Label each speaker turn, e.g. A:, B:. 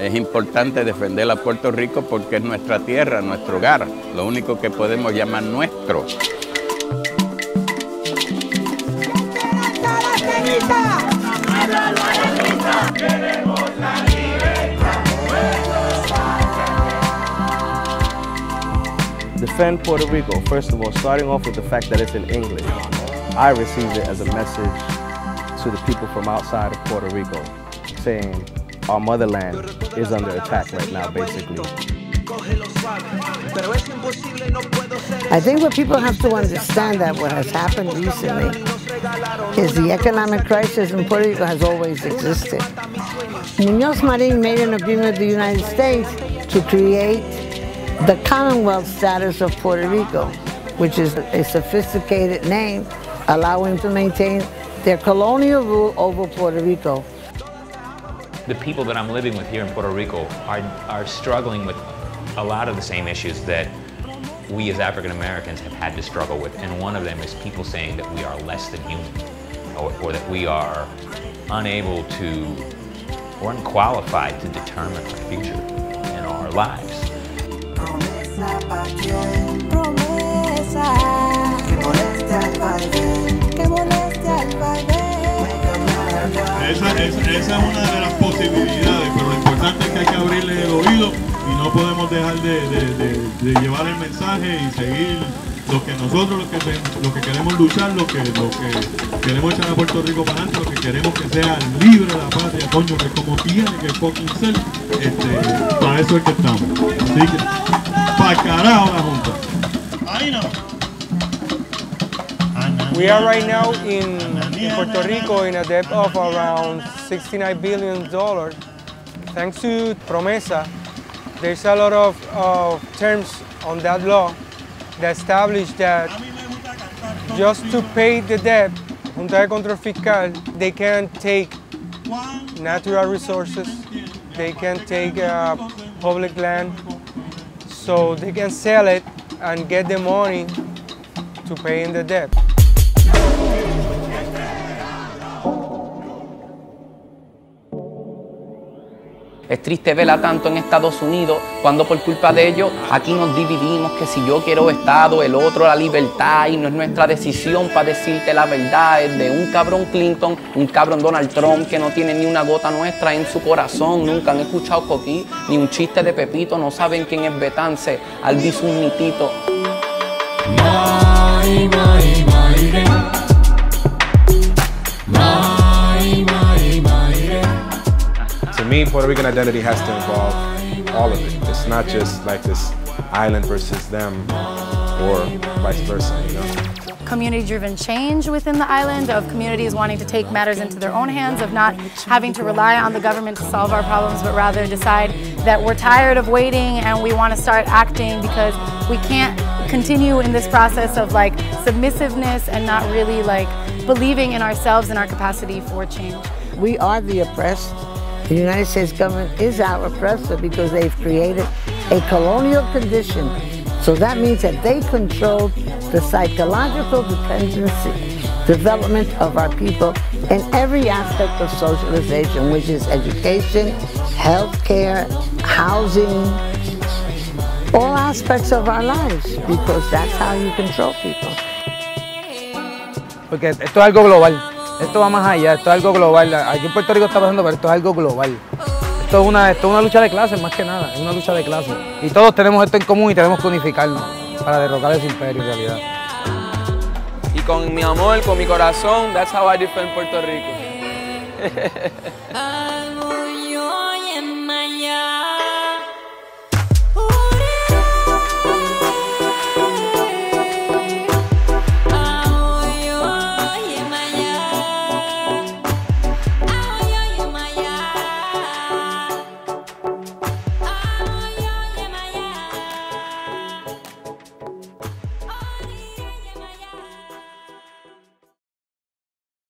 A: Es importante defender a Puerto Rico porque es nuestra tierra, nuestro hogar, lo único que podemos llamar nuestro.
B: Defend Puerto Rico, first of all, starting off with the fact that it's in English. I received it as a message to the people from outside of Puerto Rico, saying our motherland is under attack right now, basically.
C: I think what people have to understand that what has happened recently is the economic crisis in Puerto Rico has always existed. Muñoz Marin made an agreement with the United States to create the Commonwealth status of Puerto Rico, which is a sophisticated name allowing to maintain their colonial rule over Puerto Rico.
D: The people that I'm living with here in Puerto Rico are struggling with a lot of the same issues that we as African Americans have had to struggle with, and one of them is people saying that we are less than human, or that we are unable to, or unqualified to determine our future and our lives.
E: Esa es una de las posibilidades, pero lo importante es que hay que abrirle el oído y no podemos dejar de llevar el mensaje y seguir lo que nosotros, lo que queremos luchar, lo que queremos echar a Puerto Rico para adelante, lo que queremos que sea libre la patria, coño, que como tiene que fucking ser, para eso es que estamos. Así que, para carajo la Junta. Ahí no.
F: We are right now in Puerto Rico in a debt of around $69 billion. Thanks to Promesa, there's a lot of terms on that law that establish that just to pay the debt, Junta de Control Fiscal, they can take natural resources, they can take public land, so they can sell it and get the money to pay in the debt.
G: Es triste verla tanto en Estados Unidos, cuando por culpa de ellos aquí nos dividimos, que si yo quiero Estado, el otro la libertad, y no es nuestra decisión para decirte la verdad, es de un cabrón Clinton, un cabrón Donald Trump que no tiene ni una gota nuestra en su corazón, nunca han escuchado Coquí, ni un chiste de Pepito, no saben quién es Betance, Albizu un nitito.
H: To me, Puerto Rican identity has to involve all of it. It's not just like this island versus them or vice versa, you know?
I: Community-driven change within the island, of communities wanting to take matters into their own hands, of not having to rely on the government to solve our problems, but rather decide that we're tired of waiting and we want to start acting, because we can't continue in this process of like submissiveness and not really like believing in ourselves and our capacity for change.
C: We are the oppressed. The United States government is our oppressor because they've created a colonial condition. So that means that they control the psychological development of our people in every aspect of socialization, which is education, healthcare, housing, all aspects of our lives, because that's how you control people.
J: Porque esto es algo global. Esto va más allá, esto es algo global. Aquí en Puerto Rico está pasando, pero esto es algo global. Esto es una lucha de clases, más que nada, es una lucha de clases. Y todos tenemos esto en común y tenemos que unificarnos para derrocar ese imperio en realidad.
G: Y con mi amor, con mi corazón, that's how I defend Puerto Rico.